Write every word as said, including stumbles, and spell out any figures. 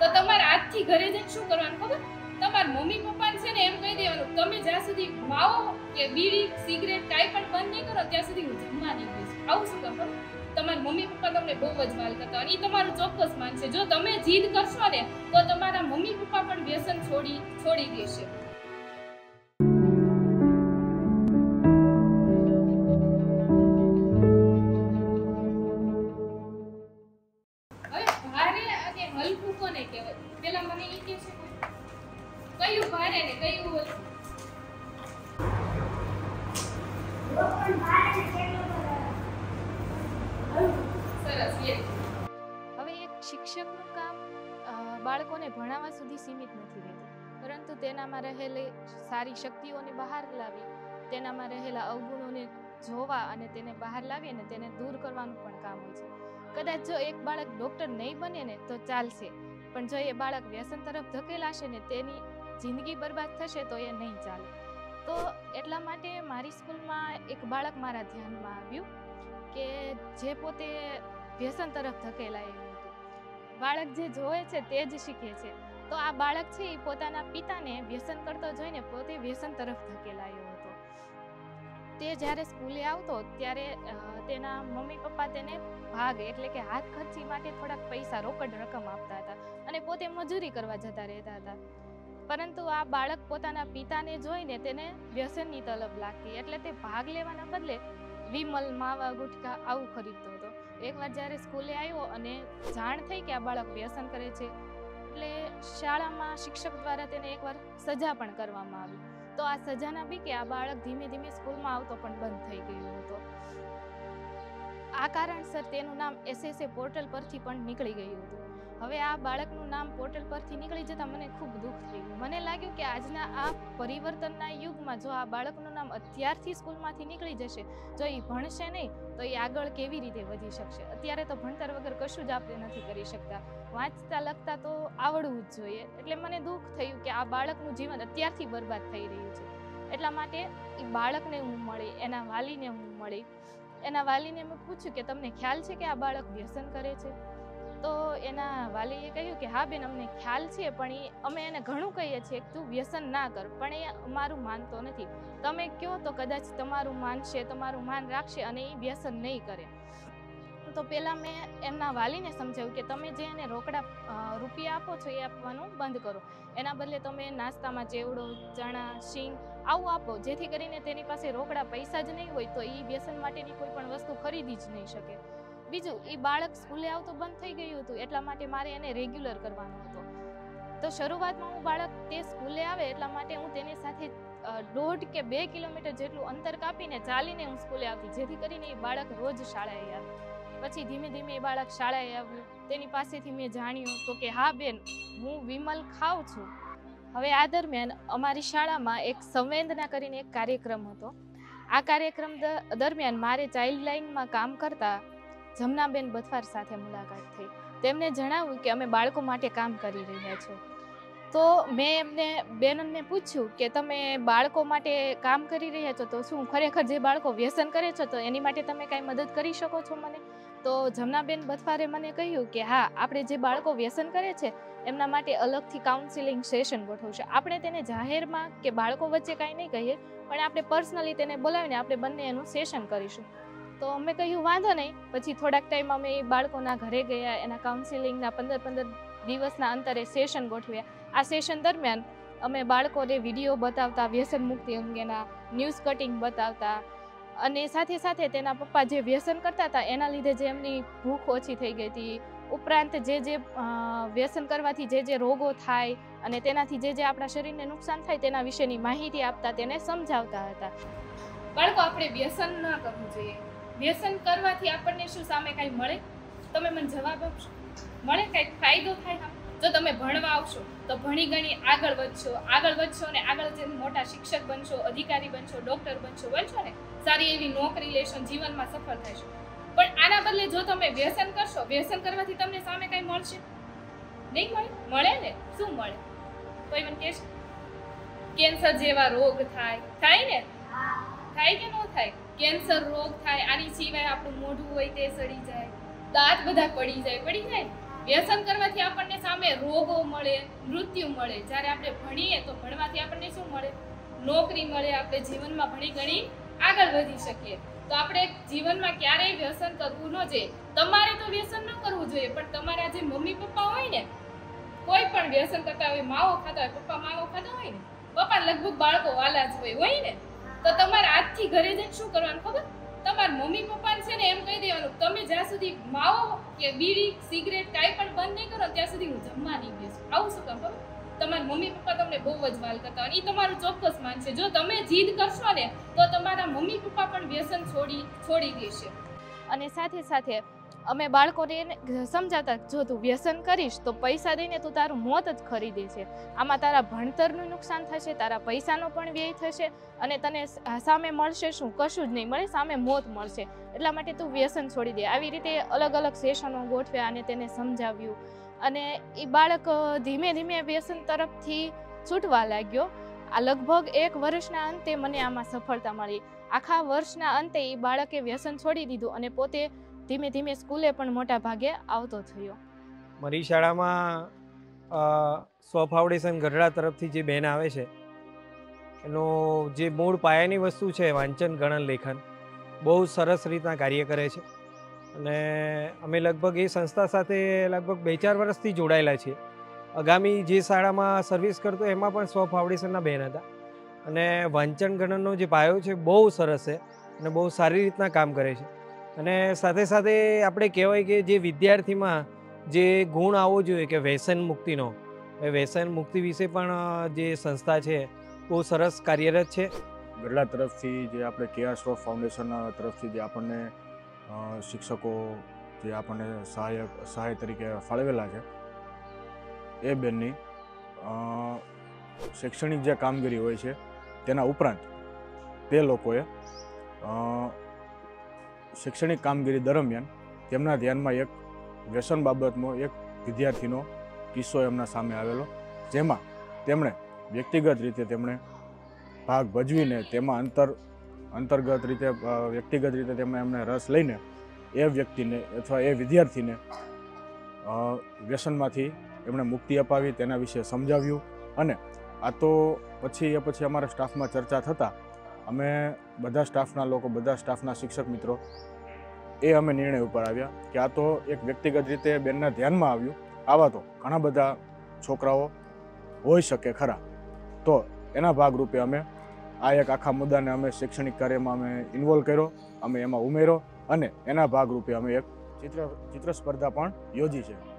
તો તમારે આજથી ઘરે જઈને શું કરવાનું ખબર? તમારા મમ્મી પપ્પાને છે ને એમ કહી દેવાનું, તમે જ્યાં સુધી માવો કે બીડી સિગરેટ કાંઈ પણ બંધ નહીં કરો ત્યાં સુધી હું જમવા નહીં બેસું. આવું શું કામ? તમારા મમ્મી પપ્પા તમને બહુ જ વાલ કરતા અને એ તમારું ચોક્કસ માનશે. જો તમે જીદ કરશો ને તો તમારા મમ્મી પપ્પા પણ વ્યસન છોડી છોડી દેશે. હવે ભારે અને હલકું કોને કહેવાય? પેલા મને એ કહે છે કયું ભારે ને કયું હલકું? સરસ. હવે એક શિક્ષકનું કામ બાળકોને ભણાવવા સુધી સીમિત નથી રહેતું, પરંતુ તેનામાં રહેલી સારી શક્તિઓને બહાર લાવી, તેનામાં રહેલા અવગુણોને જોવા અને તેને બહાર લાવી અને તેને દૂર કરવાનું પણ કામ હોય છે. કદાચ જો એક બાળક ડૉક્ટર નહીં બને ને તો ચાલશે, પણ જો એ બાળક વ્યસન તરફ ધકેલાશે ને તેની જિંદગી બરબાદ થશે તો એ નહીં ચાલે. તો એટલા માટે મારી સ્કૂલમાં એક બાળક મારા ધ્યાનમાં આવ્યું કે જે પોતે વ્યસન તરફ ધકેલાયેલું હતું. બાળક જે જોવે છે તે જ શીખે છે. તો આ બાળક છે એ પોતાના પિતાને વ્યસન કરતો જોઈને પોતે વ્યસન તરફ ધકેલાયો હતો. તે જ્યારે સ્કૂલે આવતો ત્યારે તેના મમ્મી પપ્પા તેને ભાગ એટલે કે હાથ ખર્ચી માટે થોડાક પૈસા રોકડ રકમ આપતા હતા અને પોતે મજૂરી કરવા જતા રહેતા હતા. પરંતુ આ બાળક પોતાના પિતાને જોઈને તેને વ્યસનની તલબ લાગતી, એટલે તે ભાગ લેવાના બદલે વિમલ, માવા, ગુટખા આવું ખરીદતો હતો. એકવાર જ્યારે સ્કૂલે આવ્યો અને જાણ થઈ કે આ બાળક વ્યસન કરે છે, એટલે શાળામાં શિક્ષક દ્વારા તેને એકવાર સજા પણ કરવામાં આવી. તો આ સજાના બીકે આ બાળક ધીમે ધીમે સ્કૂલમાં આવતો પણ બંધ થઈ ગયો હતો. આ કારણસર તેનું નામ એસએસએ પોર્ટલ પરથી પણ નીકળી ગયું હતું. હવે આ બાળકનું નામ પોર્ટલ પરથી નીકળી જતાં મને ખૂબ દુઃખ થયું. મને લાગ્યું કે આજના આ પરિવર્તનના યુગમાં જો આ બાળકનું નામ અત્યારથી સ્કૂલમાંથી નીકળી જશે, જો એ ભણશે નહીં તો એ આગળ કેવી રીતે વધી શકશે? અત્યારે તો ભણતર વગર કશું જ આપણે નથી કરી શકતા. વાંચતા લખતા તો આવડવું જ જોઈએ. એટલે મને દુઃખ થયું કે આ બાળકનું જીવન અત્યારથી બરબાદ થઈ રહ્યું છે. એટલા માટે એ બાળકને હું મળી, એના વાલીને હું મળી. એના વાલીને મેં પૂછ્યું કે તમને ખ્યાલ છે કે આ બાળક વ્યસન કરે છે? તો એના વાલીએ કહ્યું કે હા બેન, અમને ખ્યાલ છે, પણ એ અમે એને ઘણું કહીએ છીએ કે તું વ્યસન ના કર, પણ એ અમારું માનતો નથી. તમે કહો તો કદાચ તમારું માનશે, તમારું માન રાખશે અને એ વ્યસન નહીં કરે. તો પહેલાં મેં એમના વાલીને સમજાવ્યું કે તમે જે એને રોકડા રૂપિયા આપો છો એ આપવાનું બંધ કરો. એના બદલે તમે નાસ્તામાં ચેવડો, ચણા, શીંગ આવું આપો, જેથી કરીને તેની પાસે રોકડા પૈસા જ નહીં હોય તો એ વ્યસન માટેની કોઈ પણ વસ્તુ ખરીદી જ નહીં શકે. બીજું, એ બાળક સ્કૂલે આવતું બંધ થઈ ગયું હતું, એટલા માટે મારે એને રેગ્યુલર કરવાનો હતો. તો શરૂઆતમાં હું બાળક તે સ્કૂલે આવે એટલા માટે હું તેની સાથે દોઢ કે બે કિલોમીટર જેટલું અંતર કાપીને ચાલીને હું સ્કૂલે આવતી, જેથી કરીને એ બાળક રોજ શાળાએ આવે. પછી ધીમે ધીમે એ બાળક શાળાએ આવ્યું. તેની પાસેથી મેં જાણ્યું તો કે હા બેન, હું વિમલ ખાઉં છું. હવે આ દરમિયાન અમારી શાળામાં એક સંવેદના કરીને એક કાર્યક્રમ હતો. આ કાર્યક્રમ દરમિયાન મારે ચાઇલ્ડ લાઇનમાં કામ કરતા જમનાબેન બથવાર સાથે મુલાકાત થઈ. તેમને જણાવ્યું કે અમે બાળકો માટે કામ કરી રહ્યા છીએ. તો મેં એમને બેનને પૂછ્યું કે તમે બાળકો માટે કામ કરી રહ્યા છો તો શું ખરેખર જે બાળકો વ્યસન કરે છે તો એની માટે તમે કાંઈ મદદ કરી શકો છો મને? તો જમનાબેન બથવારે મને કહ્યું કે હા, આપણે જે બાળકો વ્યસન કરે છે એમના માટે અલગથી કાઉન્સિલિંગ સેશન ગોઠવશે. આપણે તેને જાહેરમાં કે બાળકો વચ્ચે કાંઈ નહીં કહીએ, પણ આપણે પર્સનલી તેને બોલાવીને આપણે બંને એનું સેશન કરીશું. તો અમે કહ્યું વાંધો નહીં. પછી થોડાક ટાઈમ અમે એ બાળકોના ઘરે ગયા, એના કાઉન્સિલિંગના પંદર પંદર દિવસના અંતરે સેશન ગોઠવ્યા. આ સેશન દરમિયાન અમે બાળકોને વિડીયો બતાવતા, વ્યસન મુક્તિ અંગેના ન્યૂઝ કટિંગ બતાવતા, અને સાથે સાથે તેના પપ્પા જે વ્યસન કરતા હતા એના લીધે જે એમની ભૂખ ઓછી થઈ ગઈ હતી, ઉપરાંત જે જે વ્યસન કરવાથી જે જે રોગો થાય અને તેનાથી જે જે આપણા શરીરને નુકસાન થાય તેના વિશેની માહિતી આપતા, તેને સમજાવતા હતા. બાળકો, આપણે વ્યસન ના કરવું જોઈએ. વ્યસન કરવાથી આપણને શું સામે કાંઈ મળે? તમે મને જવાબ આપશો? મળે? કાંઈક ફાયદો થાય? જો તમે ભણવા આવશો તો ભણી ગણી આગળ વધશો, આગળ વધશો ને આગળ જઈને મોટા શિક્ષક બનશો, અધિકારી બનશો, ડૉક્ટર બનશો, બનશો ને સારી એવી નોકરી લેશો, જીવનમાં સફળ થશો. પણ આના બદલે જો તમે વ્યસન કરશો, વ્યસન કરવાથી તમને સામે કાંઈ મળશે? નહીં મળે. મળે ને? શું મળે? કોઈ મને કહેશે? કેન્સર જેવા રોગ થાય. થાય ને? થાય કે ન થાય? કેન્સર રોગ થાય. આની સિવાય આપણું મોઢું હોય તે સડી જાય, દાંત બધા પડી જાય. પડી જાય વ્યસન કરવાથી આપણને સામે રોગો મળે, મૃત્યુ મળે. જ્યારે આપણે ભણીએ તો ભણવાથી આપણને શું મળે? નોકરી મળે, આપણે જીવનમાં ભણી ગણી આગળ વધી શકીએ. તો આપણે જીવનમાં ક્યારેય વ્યસન કરવું ન જોઈએ. તમારે તો વ્યસન ન કરવું જોઈએ, પણ તમારા જે મમ્મી પપ્પા હોય ને, કોઈ પણ વ્યસન કરતા હોય, માવો ખાતા હોય, પપ્પા માવો ખાતા હોય ને, પપ્પા લગભગ બાળકો વાલા જ હોય હોય ને, તો તમારે આજથી ઘરે જઈને શું કરવાનું ખબર? તમારા મમ્મી પપ્પાને છે ને એમ કહી દેવાનું, તમે જ્યાં સુધી માવો કે બીડી સિગરેટ કાંઈ પણ બંધ નહીં કરો ત્યાં સુધી હું જમવા નહીં બેસું. આવું શું કામ ખબર? તમારા મમ્મી પપ્પા તમને બહુ જ વાલ કરતા હોય, એ તમારું ચોક્કસ માનશે. જો તમે જીદ કરશો ને તો તમારા મમ્મી પપ્પા પણ વ્યસન છોડી છોડી દેશે. અને સાથે સાથે અમે બાળકોને સમજાતા, જો તું વ્યસન કરીશ તો પૈસા દઈને તું તારું મોત જ ખરીદે છે. આમાં તારા ભણતરનું નુકસાન થશે, તારા પૈસાનો પણ વ્યય થશે, અને તને સામે મળશે શું? કશું જ નહીં મળે, સામે મોત મળશે. એટલા માટે તું વ્યસન છોડી દે. આવી રીતે અલગ અલગ સેશનો ગોઠવ્યા અને તેને સમજાવ્યું, અને એ બાળક ધીમે ધીમે વ્યસન તરફથી છૂટવા લાગ્યો. આ લગભગ એક વર્ષના અંતે મને આમાં સફળતા મળી. આખા વર્ષના અંતે એ બાળકે વ્યસન છોડી દીધું અને પોતે ધીમે ધીમે સ્કૂલે પણ મોટા ભાગે આવતો થયો. મારી શાળામાં સ્વ ફાઉન્ડેશન ગઢડા તરફથી જે બેન આવે છે, એનો જે મૂળ પાયાની વસ્તુ છે વાંચન ગણન લેખન, બહુ સરસ રીતના કાર્ય કરે છે. અને અમે લગભગ એ સંસ્થા સાથે લગભગ બે ચાર વર્ષથી જોડાયેલા છીએ. આગામી જે શાળામાં સર્વિસ કરતો એમાં પણ સ્વ ફાઉન્ડેશનના બેન હતા, અને વાંચન ગણનનો જે પાયો છે બહુ સરસ છે અને બહુ સારી રીતના કામ કરે છે. અને સાથે સાથે આપણે કહેવાય કે જે વિદ્યાર્થીમાં જે ગુણ આવવો જોઈએ કે વ્યસન મુક્તિનો, એ વ્યસન મુક્તિ વિશે પણ જે સંસ્થા છે બહુ સરસ કાર્યરત છે. ગઢડા તરફથી જે આપણે કેઆર શ્રોફ ફાઉન્ડેશન તરફથી જે આપણને શિક્ષકો જે આપણને સહાયક સહાય તરીકે ફાળવેલા છે, એ બેનની શૈક્ષણિક જે કામગીરી હોય છે તેના ઉપરાંત તે લોકોએ શૈક્ષણિક કામગીરી દરમિયાન તેમના ધ્યાનમાં એક વ્યસન બાબતનો એક વિદ્યાર્થીનો કિસ્સો એમના સામે આવેલો, જેમાં તેમણે વ્યક્તિગત રીતે તેમણે ભાગ ભજવીને તેમાં અંતર અંતર્ગત રીતે વ્યક્તિગત રીતે તેમણે એમને રસ લઈને એ વ્યક્તિને અથવા એ વિદ્યાર્થીને વ્યસનમાંથી એમણે મુક્તિ અપાવી, તેના વિશે સમજાવ્યું. અને આ તો પછી એ પછી અમારા સ્ટાફમાં ચર્ચા થતાં અમે બધા સ્ટાફના લોકો, બધા સ્ટાફના શિક્ષક મિત્રો એ અમે નિર્ણય ઉપર આવ્યા કે આ તો એક વ્યક્તિગત રીતે બેનના ધ્યાનમાં આવ્યું, આવા તો ઘણા બધા છોકરાઓ હોઈ શકે ખરા. તો એના ભાગરૂપે અમે આ એક આખા મુદ્દાને અમે શૈક્ષણિક કાર્યમાં અમે ઇન્વોલ્વ કર્યો, અમે એમાં ઉમેર્યો, અને એના ભાગરૂપે અમે એક ચિત્ર ચિત્ર સ્પર્ધા પણ યોજી છે.